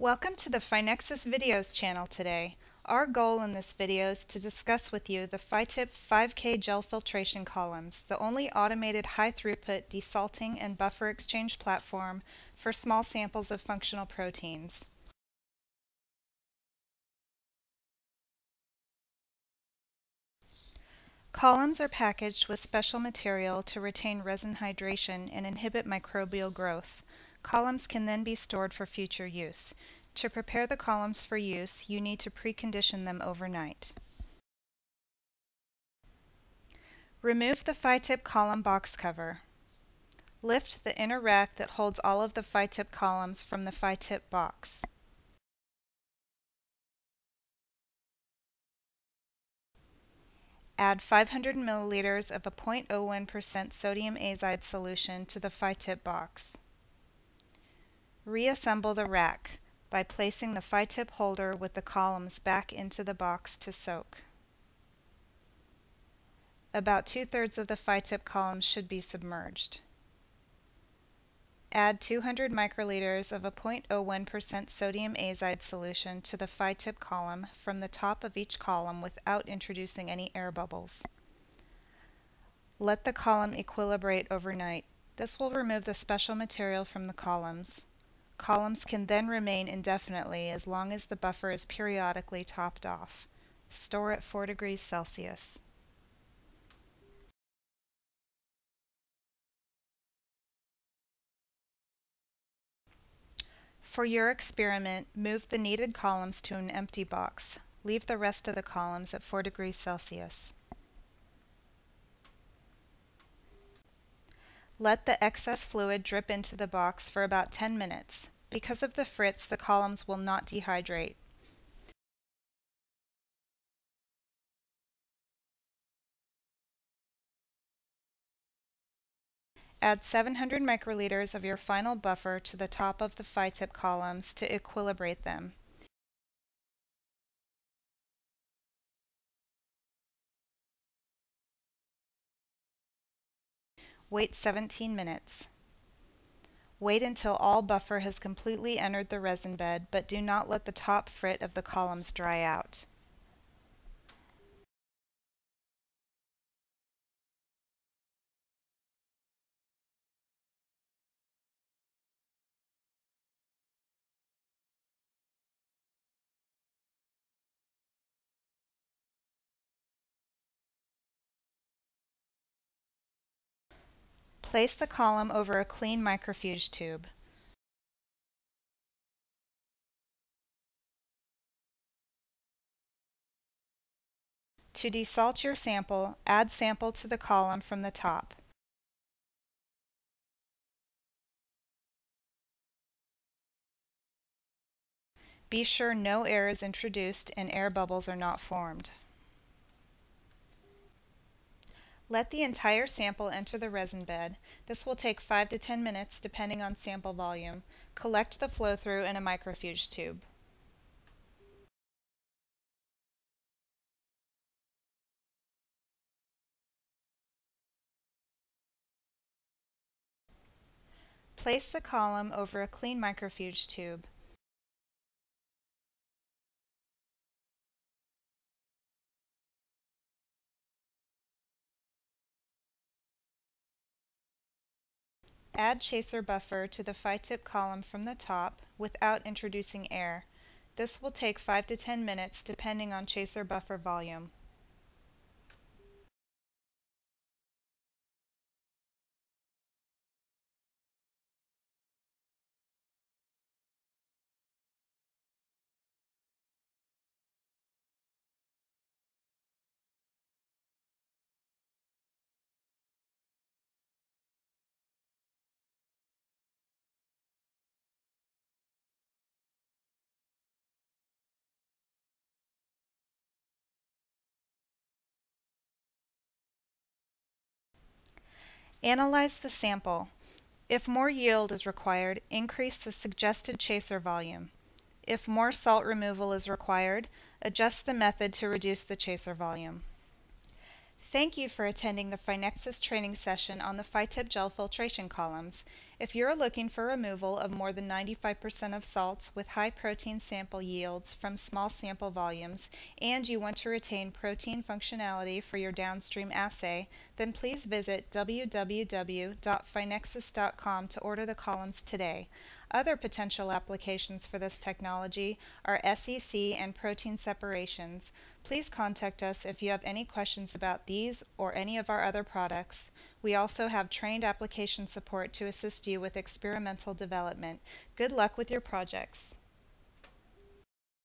Welcome to the PhyNexus Videos channel today. Our goal in this video is to discuss with you the PhyTip 5K gel filtration columns, the only automated high-throughput desalting and buffer exchange platform for small samples of functional proteins. Columns are packaged with special material to retain resin hydration and inhibit microbial growth. Columns can then be stored for future use. To prepare the columns for use, you need to precondition them overnight. Remove the PhyTip column box cover. Lift the inner rack that holds all of the PhyTip columns from the PhyTip box. Add 500 milliliters of a 0.01% sodium azide solution to the PhyTip box. Reassemble the rack by placing the PhyTip holder with the columns back into the box to soak. About 2/3 of the PhyTip columns should be submerged. Add 200 microliters of a 0.01% sodium azide solution to the PhyTip column from the top of each column without introducing any air bubbles. Let the column equilibrate overnight. This will remove the special material from the columns. Columns can then remain indefinitely as long as the buffer is periodically topped off. Store at 4 degrees Celsius. For your experiment, move the needed columns to an empty box. Leave the rest of the columns at 4 degrees Celsius. Let the excess fluid drip into the box for about 10 minutes. Because of the frits, the columns will not dehydrate. Add 700 microliters of your final buffer to the top of the PhyTip columns to equilibrate them. Wait 17 minutes. Wait until all buffer has completely entered the resin bed, but do not let the top frit of the columns dry out. Place the column over a clean microfuge tube. To desalt your sample, add sample to the column from the top. Be sure no air is introduced and air bubbles are not formed. Let the entire sample enter the resin bed. This will take 5 to 10 minutes depending on sample volume. Collect the flow-through in a microfuge tube. Place the column over a clean microfuge tube. Add chaser buffer to the PhyTip column from the top without introducing air. This will take 5 to 10 minutes depending on chaser buffer volume. Analyze the sample. If more yield is required, increase the suggested chaser volume. If more salt removal is required, adjust the method to reduce the chaser volume. Thank you for attending the PhyNexus training session on the PhyTip gel filtration columns. If you're looking for removal of more than 95% of salts with high protein sample yields from small sample volumes, and you want to retain protein functionality for your downstream assay, then please visit www.phynexus.com to order the columns today. Other potential applications for this technology are SEC and protein separations. Please contact us if you have any questions about these or any of our other products. We also have trained application support to assist you with experimental development. Good luck with your projects.